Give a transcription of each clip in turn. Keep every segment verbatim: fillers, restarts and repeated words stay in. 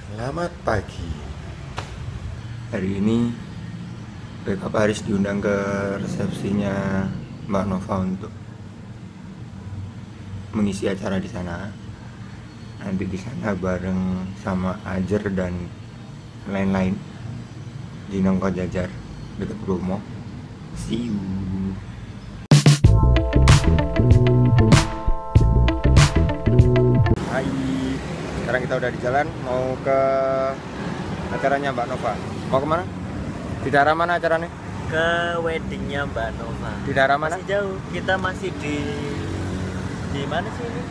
Selamat pagi. Hari ini Backup Haris diundang ke resepsinya Mbak Nova untuk mengisi acara di sana. Nanti di sana bareng sama Ajer dan lain-lain di Nongko Jajar dekat Bromo. See you. Hai, sekarang kita udah di jalan mau ke acaranya Mbak Nova. Mau kemana? Di daerah mana acaranya? Ke weddingnya Mbak Nova. Di daerah mana? Masih jauh. Kita masih di di mana sih ini?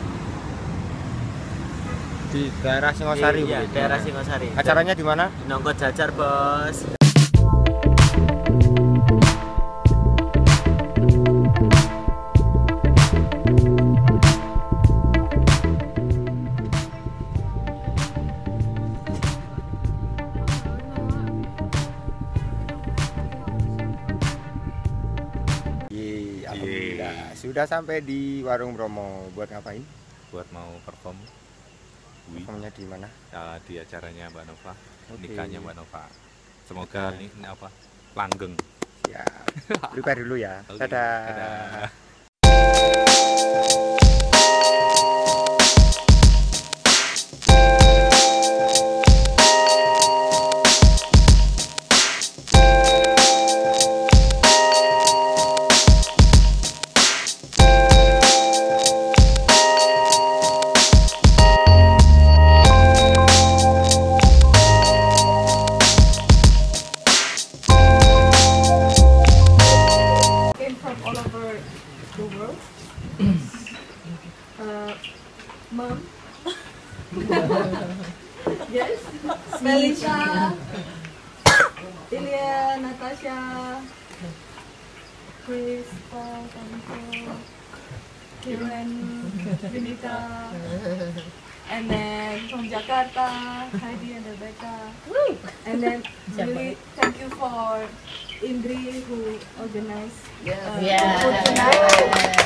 Di daerah Singosari. Iya, Bu. daerah Singosari. Acaranya di mana? Di Nongko Jajar, Bos. Alhamdulillah sudah sampai di warung Bromo. Buat ngapain? Buat mau perform. Wih. Performnya di mana? Ya, di acaranya Mbak Nova, Oke. nikahnya Mbak Nova. Semoga ini, ini apa? Langgeng. Ya, prepare dulu ya. Oke, Dadah. dadah. All over the world. uh, Mom. Yes. Melissa. Ilya, Natasha. Chris, Paul, Tanto, Kiran, Vinita. And then from Jakarta, Heidi and Rebecca. And then really thank you for Indri who organized uh, Yeah. the food tonight.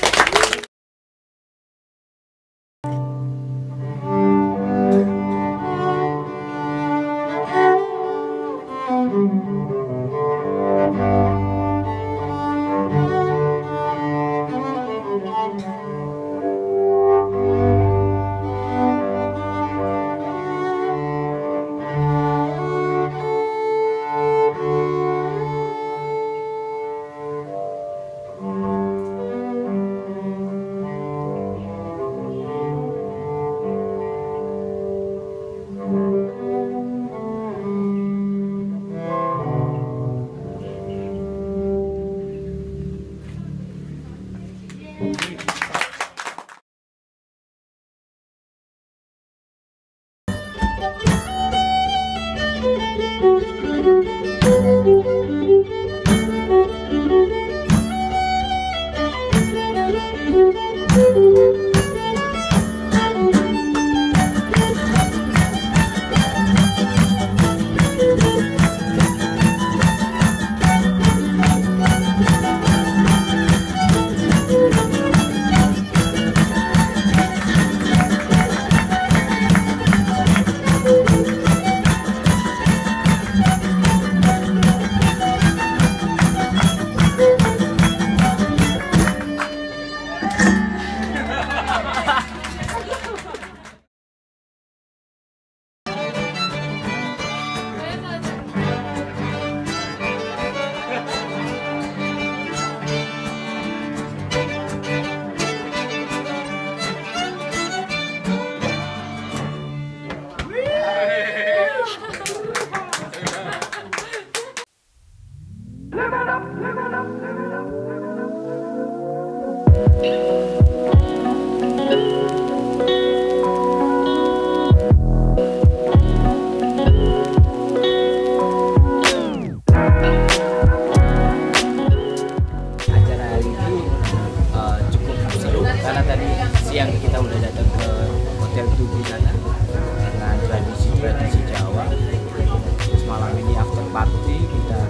Siang kita udah datang ke hotel Tugu sana dengan tradisi-tradisi Jawa. Terus malam ini after party kita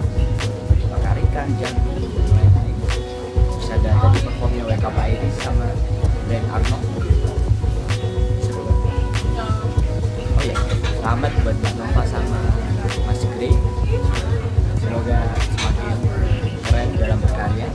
bakar ikan, jambi, lain-lain. Terus ada tadi performnya W K P Iris sama Ben Arno. Oh ya, selamat buat Mbak Nova sama Mas Grey. Semoga semakin keren dalam berkarya.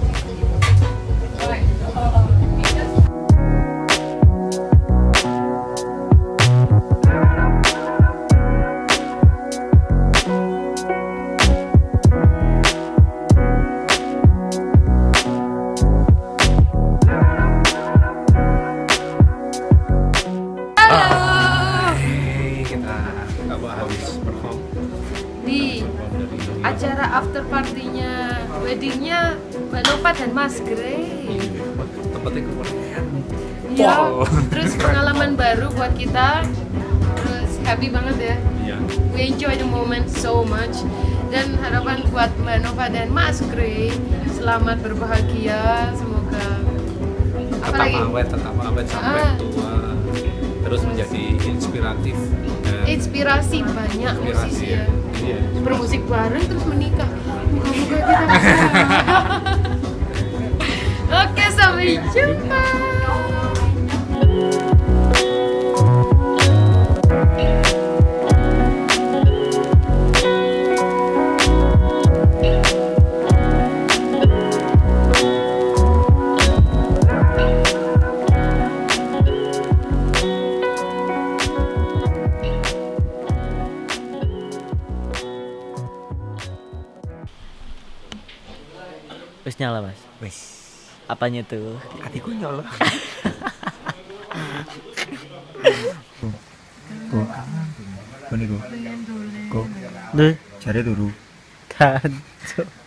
Di acara after partinya weddingnya Mbak Nova dan Mas Grey. Tempatnya kemudian. Iya. Terus pengalaman baru buat kita. Terus happy banget ya. Iya. We enjoy the moment so much. Dan harapan buat Mbak Nova dan Mas Grey selamat berbahagia. Semoga Tetap apalagi awet, tetap awet sampai Ah. tua. Terus menjadi inspiratif. Dan inspirasi banyak inspirasi musisi ya. ya. Iya. Bermusik bareng terus menikah. Moga-moga kita bisa. Oke, sampai jumpa. Wis nyala Mas. Wes, Apanya tuh? hatiku nyala. Kok? Kok niku? Kok? Duh, Jare turu. kan.